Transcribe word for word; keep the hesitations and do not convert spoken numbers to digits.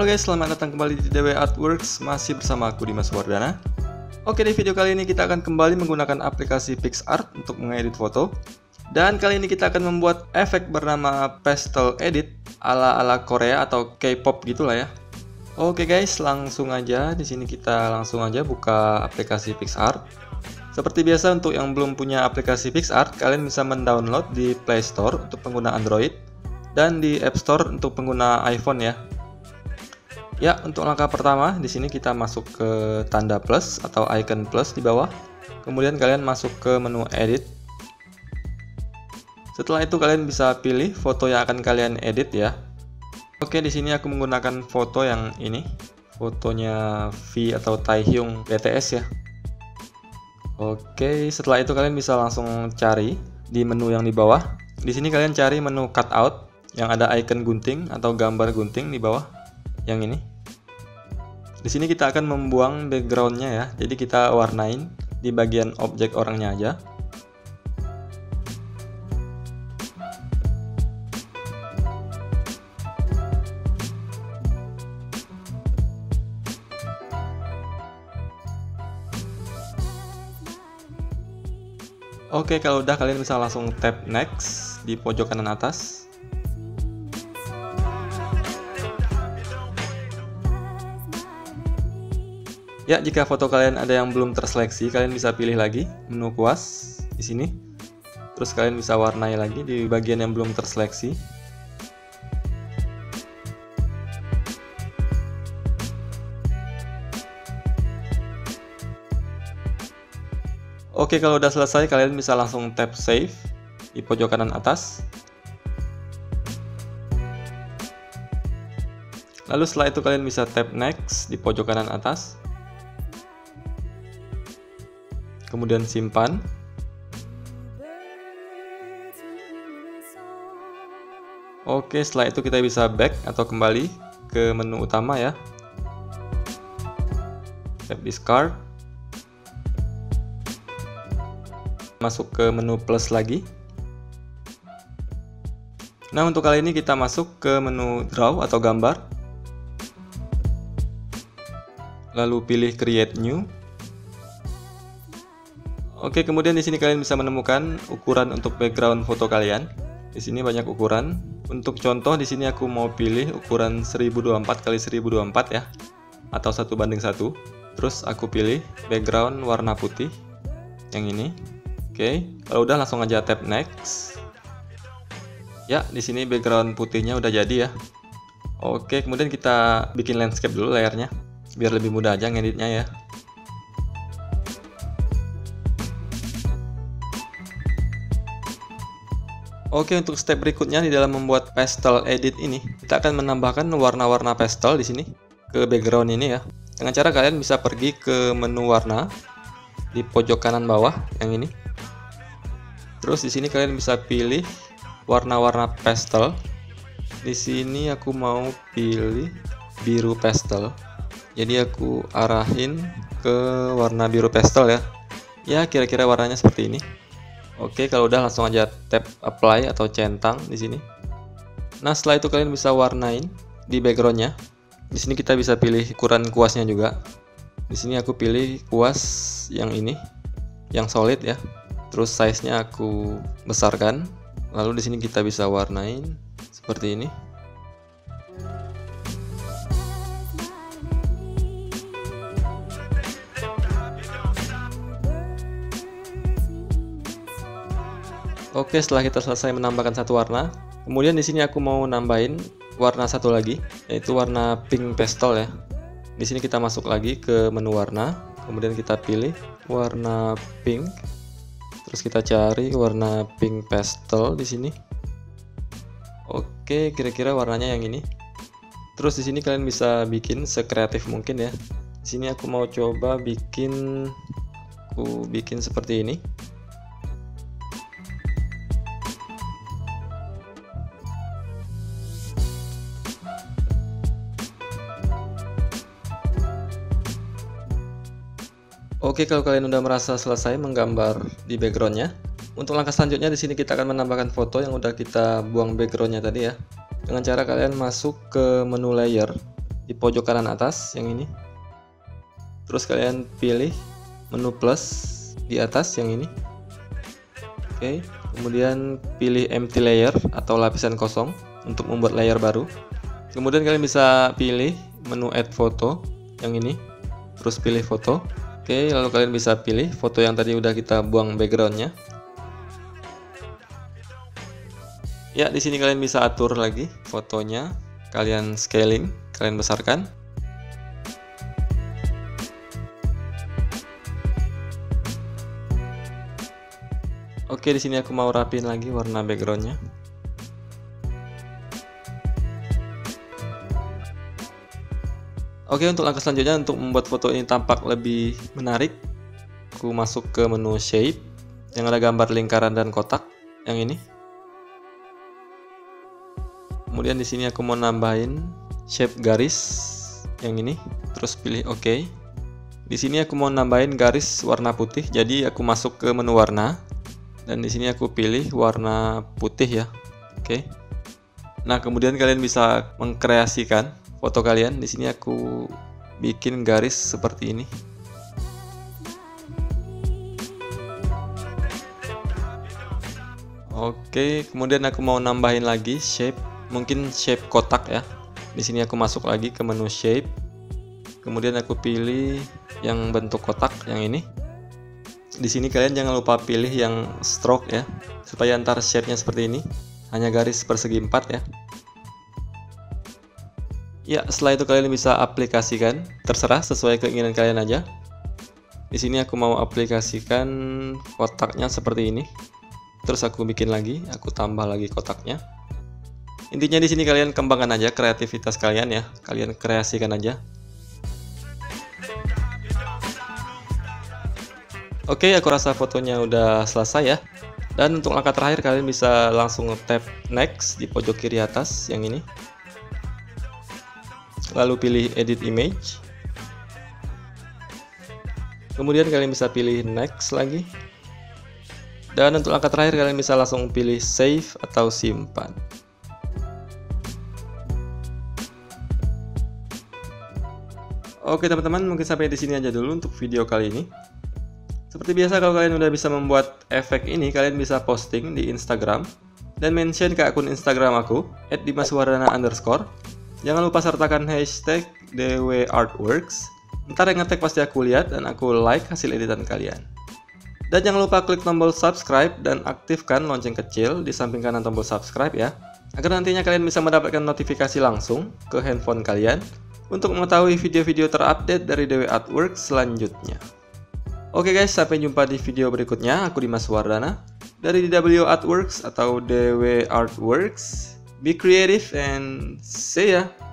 Halo guys, selamat datang kembali di D W Artworks, masih bersama aku Dimas Wardana. Oke, di video kali ini kita akan kembali menggunakan aplikasi PicsArt untuk mengedit foto. Dan kali ini kita akan membuat efek bernama Pastel Edit ala-ala Korea atau K-pop gitulah ya. Oke guys, langsung aja di sini kita langsung aja buka aplikasi PicsArt. Seperti biasa, untuk yang belum punya aplikasi PicsArt, kalian bisa mendownload di Play Store untuk pengguna Android dan di App Store untuk pengguna iPhone ya. Ya, untuk langkah pertama di sini kita masuk ke tanda plus atau icon plus di bawah. Kemudian kalian masuk ke menu edit. Setelah itu kalian bisa pilih foto yang akan kalian edit ya. Oke, di sini aku menggunakan foto yang ini. Fotonya V atau Taehyung B T S ya. Oke, setelah itu kalian bisa langsung cari di menu yang di bawah. Di sini kalian cari menu cutout yang ada icon gunting atau gambar gunting di bawah. Yang ini. Di sini kita akan membuang backgroundnya ya. Jadi kita warnain di bagian objek orangnya aja. Oke, kalau udah kalian bisa langsung tap next di pojok kanan atas. Ya, jika foto kalian ada yang belum terseleksi, kalian bisa pilih lagi menu kuas di sini. Terus kalian bisa warnai lagi di bagian yang belum terseleksi. Oke, kalau udah selesai, kalian bisa langsung tap save di pojok kanan atas. Lalu setelah itu kalian bisa tap next di pojok kanan atas. Kemudian simpan. Oke, setelah itu kita bisa back atau kembali ke menu utama ya. Tap discard. Masuk ke menu plus lagi. Nah, untuk kali ini kita masuk ke menu draw atau gambar. Lalu pilih create new. Oke, kemudian di sini kalian bisa menemukan ukuran untuk background foto kalian. Di sini banyak ukuran. Untuk contoh di sini aku mau pilih ukuran seribu dua puluh empat kali seribu dua puluh empat ya, atau satu banding satu. Terus aku pilih background warna putih yang ini. Oke, kalau udah langsung aja tap next. Ya, di sini background putihnya udah jadi ya. Oke, kemudian kita bikin landscape dulu layarnya biar lebih mudah aja ngeditnya ya. Oke, untuk step berikutnya di dalam membuat pastel edit ini, kita akan menambahkan warna-warna pastel di sini ke background ini ya. Dengan cara kalian bisa pergi ke menu warna di pojok kanan bawah yang ini. Terus di sini kalian bisa pilih warna-warna pastel. Di sini aku mau pilih biru pastel. Jadi aku arahin ke warna biru pastel ya. Ya, kira-kira warnanya seperti ini. Oke, kalau udah langsung aja tap apply atau centang di sini. Nah, setelah itu kalian bisa warnain di backgroundnya. Di sini kita bisa pilih ukuran kuasnya juga. Di sini aku pilih kuas yang ini, yang solid ya. Terus size-nya aku besarkan. Lalu di sini kita bisa warnain seperti ini. Oke, setelah kita selesai menambahkan satu warna, kemudian di sini aku mau nambahin warna satu lagi, yaitu warna pink pastel ya. Di sini kita masuk lagi ke menu warna, kemudian kita pilih warna pink. Terus kita cari warna pink pastel di sini. Oke, kira-kira warnanya yang ini. Terus di sini kalian bisa bikin sekreatif mungkin ya. Di sini aku mau coba bikin aku bikin seperti ini. Oke, kalau kalian udah merasa selesai menggambar di backgroundnya, untuk langkah selanjutnya di sini kita akan menambahkan foto yang udah kita buang backgroundnya tadi ya. Dengan cara kalian masuk ke menu layer di pojok kanan atas yang ini. Terus kalian pilih menu plus di atas yang ini. Oke, kemudian pilih empty layer atau lapisan kosong untuk membuat layer baru. Kemudian kalian bisa pilih menu add photo yang ini. Terus pilih foto. Oke, lalu kalian bisa pilih foto yang tadi udah kita buang backgroundnya. Ya, di sini kalian bisa atur lagi fotonya. Kalian scaling, kalian besarkan. Oke, di sini aku mau rapiin lagi warna backgroundnya. Oke, untuk langkah selanjutnya untuk membuat foto ini tampak lebih menarik, aku masuk ke menu shape yang ada gambar lingkaran dan kotak yang ini. Kemudian di sini aku mau nambahin shape garis yang ini, terus pilih OK. Di sini aku mau nambahin garis warna putih, jadi aku masuk ke menu warna dan di sini aku pilih warna putih ya. Oke. Nah, kemudian kalian bisa mengkreasikan foto kalian. Di sini aku bikin garis seperti ini. Oke, kemudian aku mau nambahin lagi shape, mungkin shape kotak ya. Di sini aku masuk lagi ke menu shape. Kemudian aku pilih yang bentuk kotak yang ini. Di sini kalian jangan lupa pilih yang stroke ya, supaya antar shape-nya seperti ini, hanya garis persegi empat ya. Ya, setelah itu kalian bisa aplikasikan, terserah sesuai keinginan kalian aja. Di sini aku mau aplikasikan kotaknya seperti ini. Terus aku bikin lagi, aku tambah lagi kotaknya. Intinya di sini kalian kembangkan aja kreativitas kalian ya, kalian kreasikan aja. Oke, aku rasa fotonya udah selesai ya. Dan untuk langkah terakhir kalian bisa langsung tap next di pojok kiri atas yang ini. Lalu pilih edit image. Kemudian kalian bisa pilih next lagi. Dan untuk langkah terakhir kalian bisa langsung pilih save atau simpan. Oke teman-teman, mungkin sampai di sini aja dulu untuk video kali ini. Seperti biasa, kalau kalian udah bisa membuat efek ini, kalian bisa posting di Instagram dan mention ke akun Instagram aku at dimaswardana underscore. Jangan lupa sertakan hashtag D W Artworks. Ntar yang ngetek pasti aku lihat dan aku like hasil editan kalian. Dan jangan lupa klik tombol subscribe dan aktifkan lonceng kecil di samping kanan tombol subscribe ya, agar nantinya kalian bisa mendapatkan notifikasi langsung ke handphone kalian untuk mengetahui video-video terupdate dari D W Artworks selanjutnya. Oke guys, sampai jumpa di video berikutnya. Aku Dimas Wardana dari D W Artworks atau D W Artworks. Be creative and see ya!